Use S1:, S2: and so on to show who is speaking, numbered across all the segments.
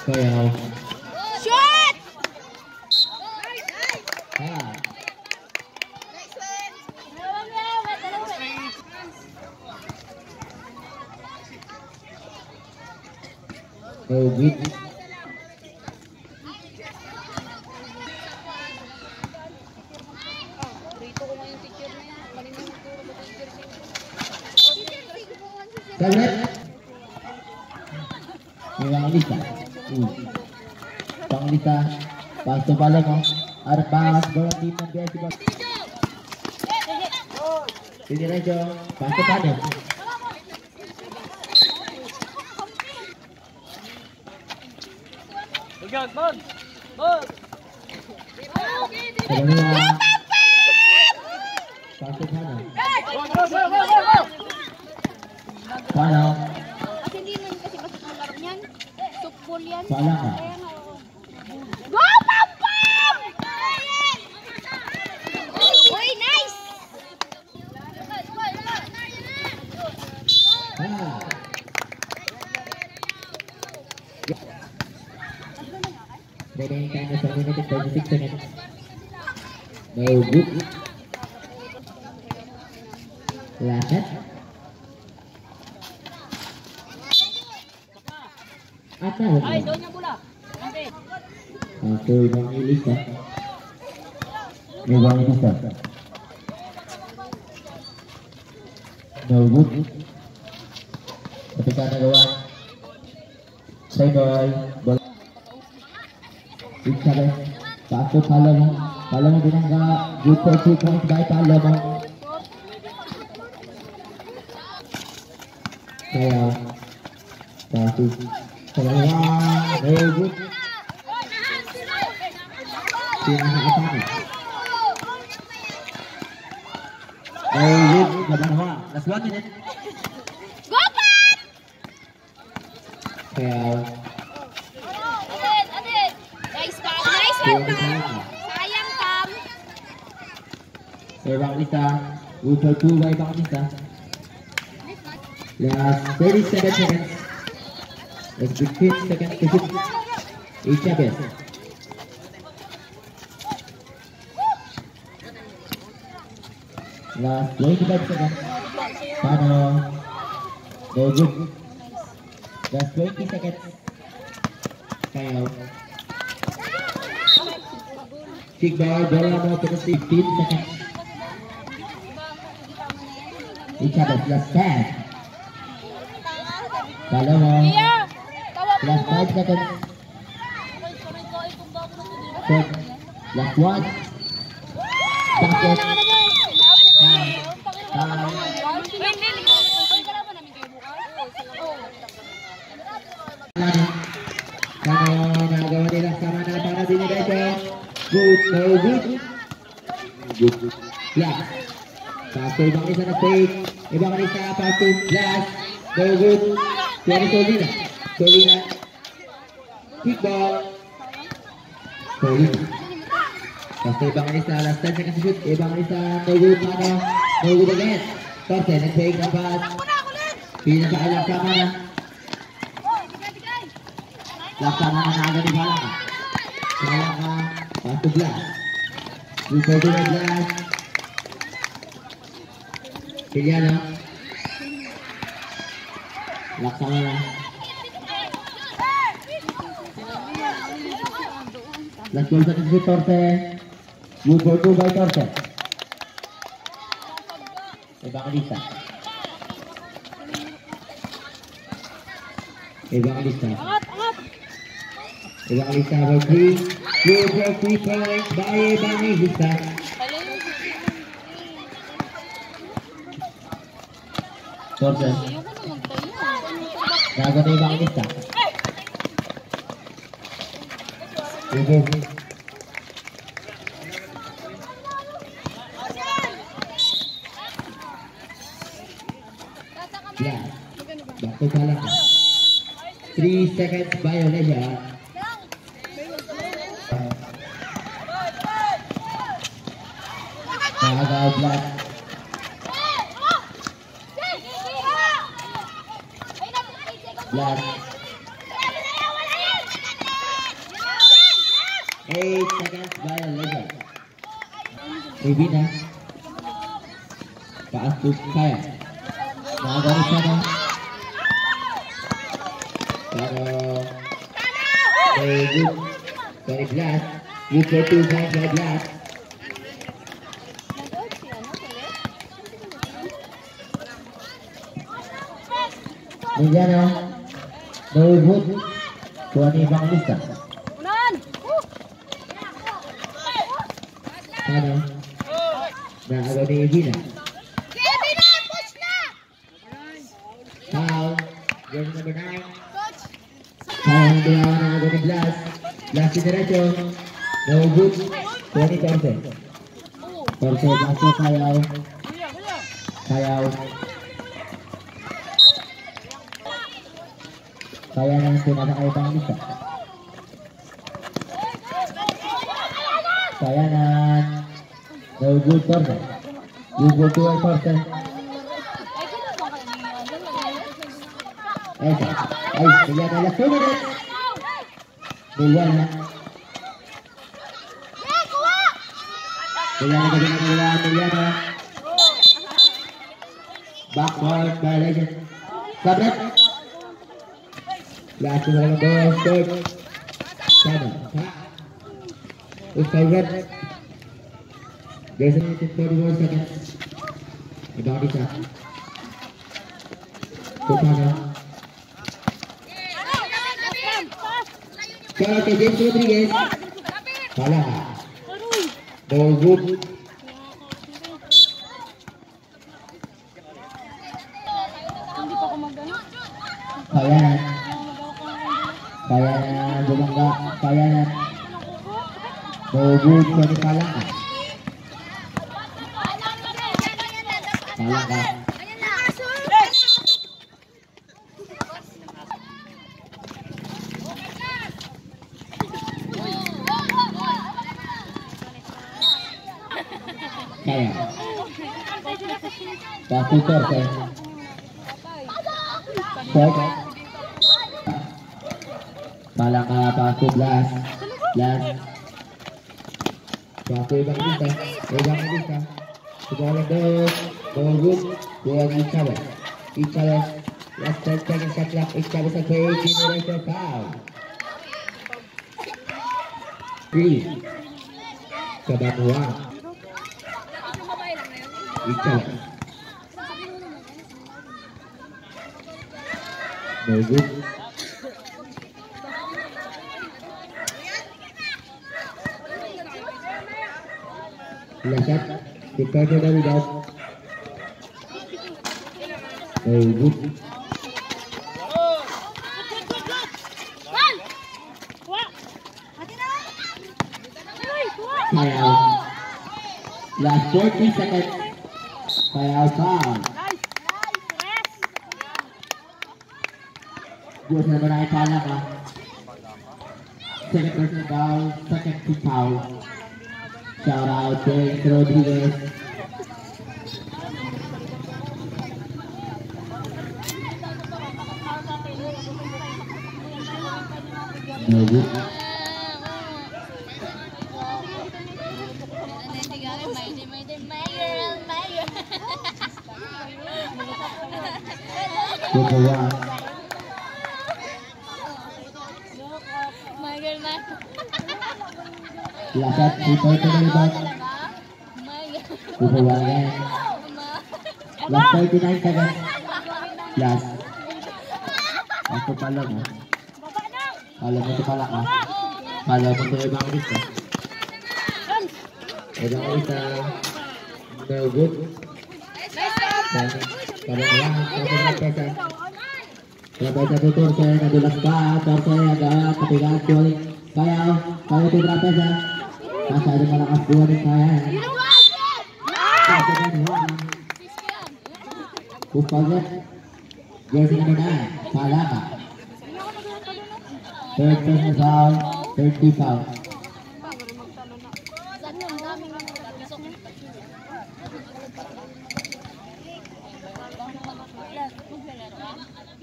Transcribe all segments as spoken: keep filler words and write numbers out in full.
S1: Fail.
S2: Shot!
S1: Ah. No good. Tablet. Memang bisa. Uh. Bang Lisa. Pas to balik mo. Arpas bola tim ng B S B. Sini Rejo. Pas to balik.
S3: Ligat, Bang. Bang.
S1: Kedua. Pas to balik. Pala.
S2: Kasi hindi naman kasi basta ang laro niyan. Sukbol yan.
S1: Pala ka.
S2: Go, Pam Pam! Uy, nice!
S1: Ah. Remaining time is one minute and thirty-six seconds. No good. Last set. Apa?
S3: Ay, doon yung bola.
S1: Satu Bang Ilisa. Bang Ilisa. No good. Ketika nagawa say boy bola Iksa guys. Pasok pala mo. Pala mo binangga. Good for two points by pala mo. Kaya pasok. Kaya no good. Pinaka-atake. Oh, good. Gabanawa. Last one minute.
S2: Go, Pam!
S1: Kaya
S2: Adit, Adit! Nice, Pam! Nice one, Pam! Sayang, Pam!
S1: Say Bang Lisa. Good for two by Bang Lisa. Last thirty-seven seconds. Let's be fifteen seconds to shoot. Each other. Last twenty-five seconds. Pano. No good. Last twenty seconds. Kyle. Kick ball. Bola mo to the fifteen seconds. Each other. Last ten. Bola mo. Last five seconds. Set. Last one. Basket. Time. Time. Kano nagawa nila sama na para din dito. Good. No good. Good. Last. Paso ibang isa na fake. Ibang isa paso. Last. No good. Pero Solina. Solina. Kick ball. Solina. Paso ibang isa. Last ten seconds to shoot. Ibang isa. No good. Mano. No good again. Torte. Nag-fake na pass. Pinakaalang sama na. Laksana na agad ni Balaka. Balaka. Paso Blas. Record to the Blas. Piliano. Laksana na. Last ball sa si Torte. Good for two by Torte. Evangelista. Evangelista. Evangelista for three. Good for three points by Evangelista. Torte. Gago na Evangelista. Good. Yeah. Back to Balaka. Three seconds violation. Agaw Black. Black. eight seconds violation. Ribina. Paas to Kaya. Nagawin sana. Pero very good. Very glass. You play two times by glass. Mediano. No good. Tuani Evangelista.
S2: Unan!
S1: Sana. Naagaw ni Ribina.
S2: Kevin na! Push na!
S1: Foul. Jersey number nine.
S2: Coach!
S1: Foul ang ginawa ng agaw ni Glass. Glass si Diretso. No good. twenty percent. Percent masuk Kayaw. Kayaw. Kaya nang tinatang ay Evangelista. Kaya nang no good percent. You go to a percent. Esa. Ay, pilihan na two minutes. Pilihan na. Pilihan na kasi na pilihan na. Backboard violation. Sabret. Last to the ball, third. Sana. It's covered. There's a forty-one seconds. About it up. Kupana. Kalau ke James Rodriguez. Salah. Ball good. Kayanan. Kayanan bumangga. Kayanan. Ball good. Kani Palaka. Palaka. Kaya. Satu persen. Satu. Palaka pasu Blas. Blas. Pasu Evangelista. Evangelista. Sekolah dos. Ball good. Dua Icabe. Icabe. Last ten seconds shot clock. Icabe sa play. Generation foul. Three. Kebanuan. Icabe. No good. Lasat. Kita dari das. No good. Kaya. Last forty seconds. Kaya foul. Dua sa naman ay Palaka. Second person foul, second to foul. Shout out James Rodriguez. No good. Good for one. Lasat, super to the rebound. Good for one again. Last thirty-nine seconds. Last. Ako pala mo. Pala mo ito pala ka. Pala mo ito Evangelista. Evangelista. No good. Dan kadang-kadang kadang pesa. Kalau satu torse nadulas pa, torse agak ketinggalan kuali. Kaya, kalau tidak pesa. Masa ada malakas dua nih kaya. Kupaget. Jersey number nine, Palaka. Third person foul, thirty foul.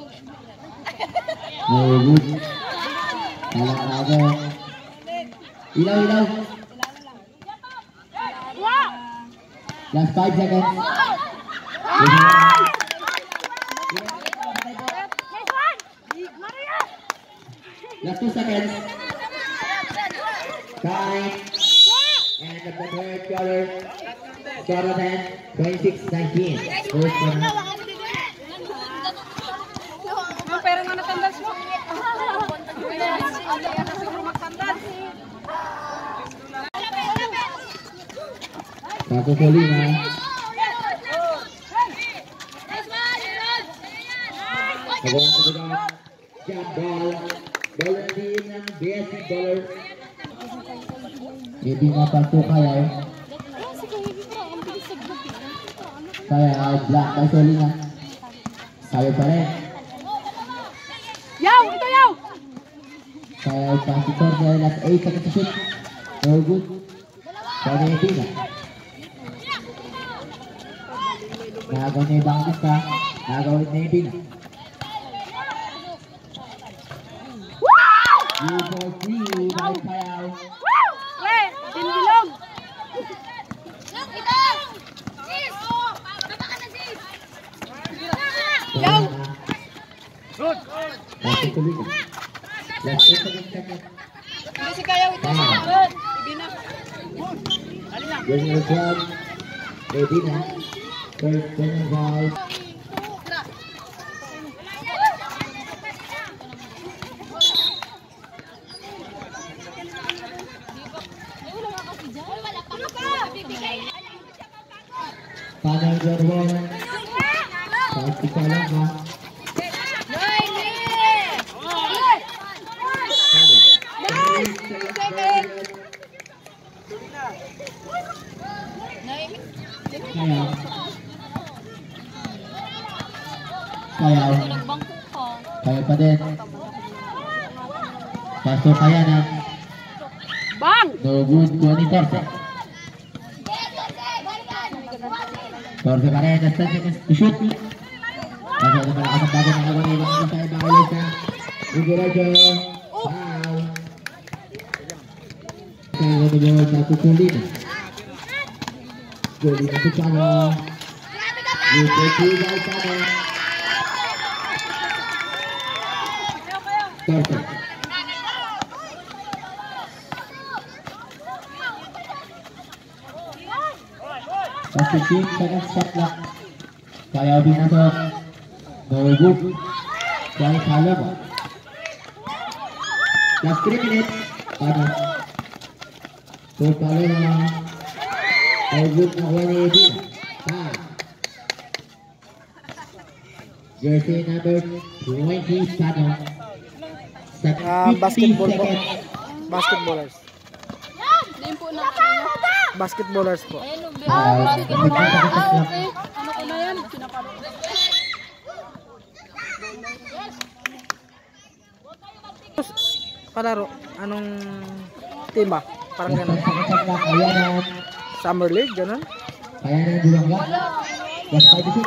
S1: No good. Palaka again. Ilaw, ilaw. Last five seconds. Last two seconds. Time. And the third quarter. Score ten, twenty-six nineteen. First quarter.
S3: Ang pera nga natandas mo.
S1: Satu kali na. Kawan kemudian jump ball. Ball nanti ng B S C dollar. Hindi mapasok kayo. Kaya black by Solina. Kayo pa rin.
S3: Yaw! Ito yaw!
S1: Kaya pasitor dahil last eight seconds to shoot. No good. Kaya hindi na. Nagaw na ibang lista. Nagaw ulit na yung pina. You for three by Kayaw.
S3: Weh! Dinbilog!
S1: Yaw! Good! Last eight seconds. Last eight seconds.
S3: Hindi si Kayaw ito.
S1: Tama.
S3: Ibina.
S1: Yung nag-grab. Ready na. First turn ball. Panel Jordan. Pasti kalah ha. Kaya. Kaya. Kaya pa din. Pasok kaya na.
S3: Bang!
S1: No good twenty torse. Torse pa rin. Last ten seconds to shoot. Kasi ito pala kasang bago na naman ibang isa sa ibang ulit na. Ugurajo. Wow. Kaya ito yung natutulit. Juli na Pucano. U P T by Pano. Torse. fifteen seconds shot clock. Kaya binasok. No good. Kaya follow ba? Last three minutes. Pano. So follow na. No good na kuha ni Edina. Five. Jersey number twenty. Pano.
S4: Ah, basketball po. Basketballers.
S3: Din po na.
S4: Basketballers po.
S3: Ayan o.
S1: Ah,
S3: Ano ko na yan? Kinakaroon.
S4: Palaro, anong team ba? Parang gano'n.
S1: Kaya na.
S4: Summer League, gano'n.
S1: Kaya na yung bulang ka. Last five to shoot.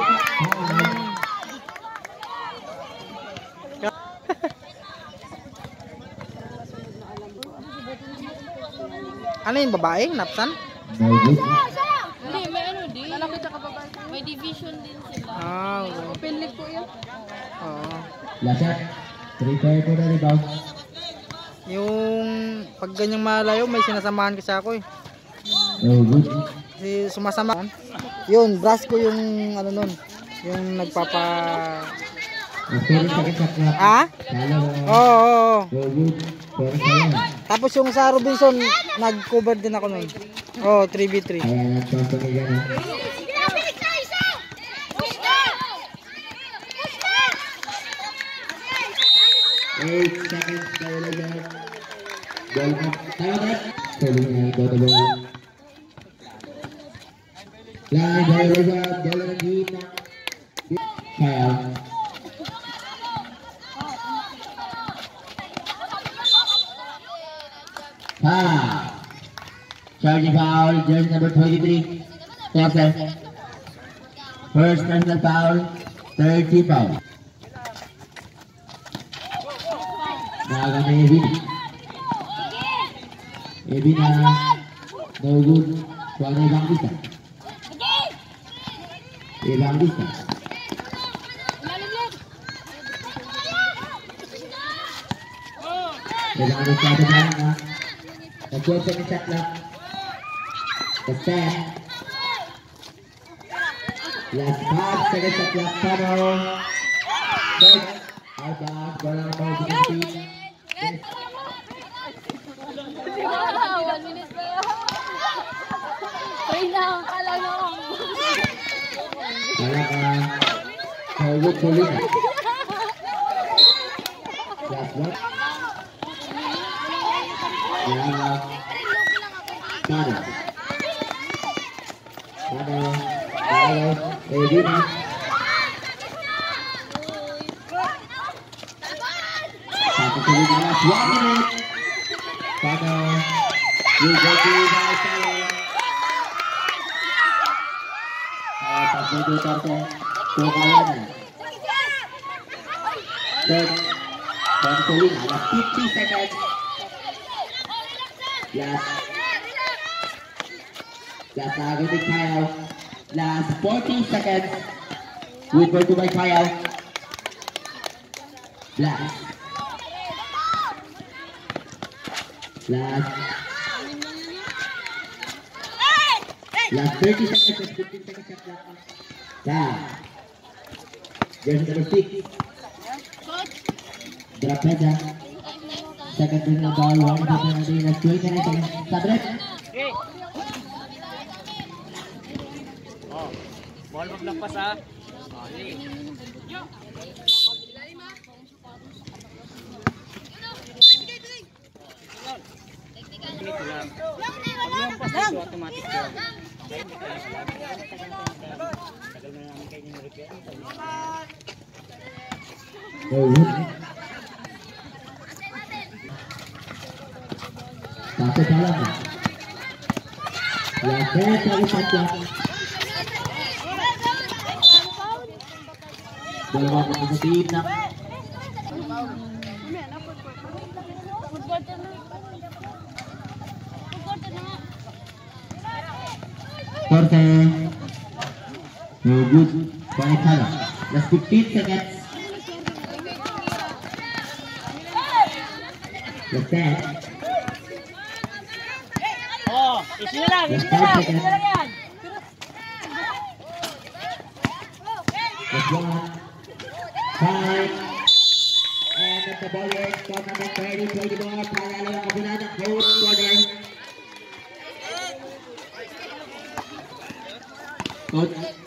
S4: Ano yung babae? Napsan?
S1: No good.
S3: Hindi, may ano din. Lalaki tsaka babae. May division din sila.
S4: Ah, okay.
S3: Open league po yan.
S4: Oo.
S1: Last shot. Three pair po na rebound.
S4: Yung pag ganyang malayo, may sinasamahan kasi ako eh.
S1: No good.
S4: Si sumasama. Yun, brush ko yung ano nun. Yung nagpapa...
S1: Sorry sa shot clock.
S4: Ah?
S1: Kala mo.
S4: Oo, oo, oo.
S1: No good. Pero kaya.
S4: Tapos yung sa Robinson, nag-cover din ako nun. Oh, three v three.
S1: Kaya na tonto ni Gana. Eight seconds kayo lang yan. Ball up. Tayo na. Sorry na. Go to ball. Line. Ball over. Ball na gitna. Kaya. Ha. Charging foul. Jersey number twenty-three. Torse. First personal foul. thirty foul. Naga na yung hit. Evina, no good. Juan Evangelista. Evangelista. Evangelista ada mana? Kecuali penyesat lah. Kesan. Last pass penyesat lah Pano. Set. Alba bola mau diganti.
S2: One minute pa yun. Try na, kala na ako.
S1: Wala ka. Hawag tuloy na. Last one. Wala. Para. Para. Para. Evina. Satu tuloy na last one minute. Para. You go to Marcelo. Pas diputar ke Kokalan. Dan dan Colin ada fifty seconds. Last. Last lagi di Kyle. Last forty seconds. Good ball to by Kyle. Last. Last. Last thirty seconds and fifteen seconds shot clock. Nah. Jersey number six. Drop saja. Second ring ng ball. One shot na natin. Last twenty-nine seconds. Sadret.
S5: Oh. Ball maglagpas ha. Automatic yun.
S1: Oh, good. Pasok sa lang. Last thirty seconds shot clock. Dalawa po sa team na. Forte. No good. Balik salah. Last fifteen seconds. Last ten.
S5: Oh, isi na lang,
S1: Last
S5: isi na
S1: five
S5: lang, isi
S1: seconds.
S5: na lang yan.
S1: Last one. Five. And at the ball is score number thirty, twenty-four. Panalo ang kabulan ng close corner. Coach.